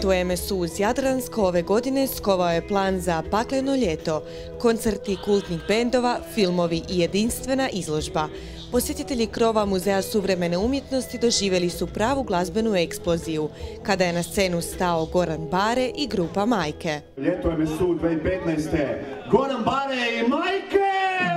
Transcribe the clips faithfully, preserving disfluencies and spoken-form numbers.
Ljeto u em es u uz Jadransko ove godine skovao je plan za pakleno ljeto, koncerti kultnih bendova, filmovi i jedinstvena izložba. Posjetitelji krova Muzeja suvremene umjetnosti doživjeli su pravu glazbenu eksploziju, kada je na scenu stao Goran Bare i grupa Majke. Ljeto em es u dvije tisuće petnaeste. Goran Bare i Majke!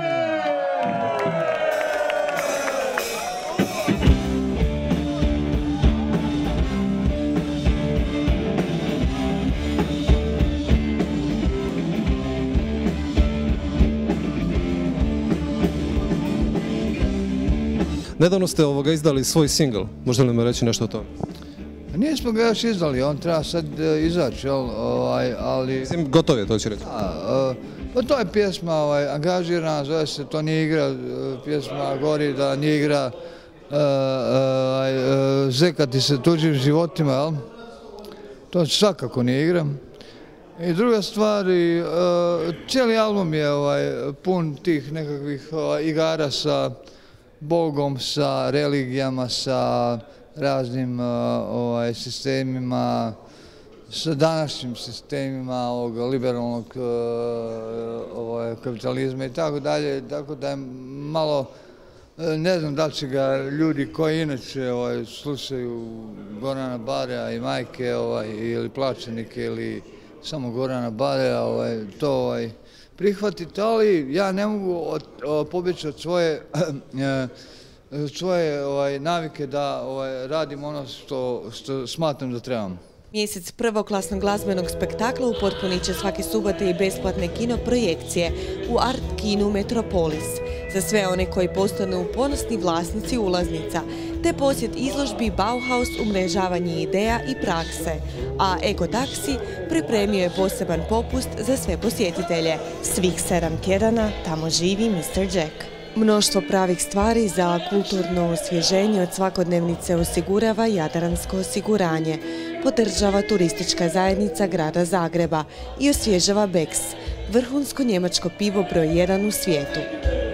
Nedavno ste ovoga izdali svoj singl, možete li mi reći nešto o tome? Nismo ga još izdali, on treba sad izaći, ovaj, ali... Gotov je, to će reći. Da, pa to je pjesma ovaj, angažirana, zove se To nije igra, pjesma govori da nije igra zekati se tuđim životima, jel? To svakako nije igra. I druga stvar, cijeli album je ovaj, pun tih nekakvih ovaj, igara sa Bogom, sa religijama, sa raznim ovaj, sistemima, sa današnjim sistemima ovog liberalnog ovaj, kapitalizma i tako dalje, tako da je malo, ne znam da li će ga ljudi koji inače ovaj, slušaju Gorana Barea i Majke ovaj, ili plaćenike ili samo Gorana Barea, ovaj, to ovaj, prihvatiti, ali ja ne mogu od, o, pobjeći od svoje, svoje ovaj, navike da ovaj, radim ono što, što smatram da trebam. Mjesec prvoklasnog glazbenog spektakla upotpunit će svake subote i besplatne kino projekcije u Art kinu Metropolis za sve one koji postanu ponosni vlasnici ulaznica, te posjet izložbi Bauhaus, umrežavanje ideja i prakse, a Eko Taksi pripremio je poseban popust za sve posjetitelje. Svih sedam tjedana tamo živi mister Jack. Mnoštvo pravih stvari za kulturno osvježenje od svakodnevnice osigurava Jadransko osiguranje, podržava turistička zajednica grada Zagreba i osvježava Bex, vrhunsko njemačko pivo broj jedan u svijetu.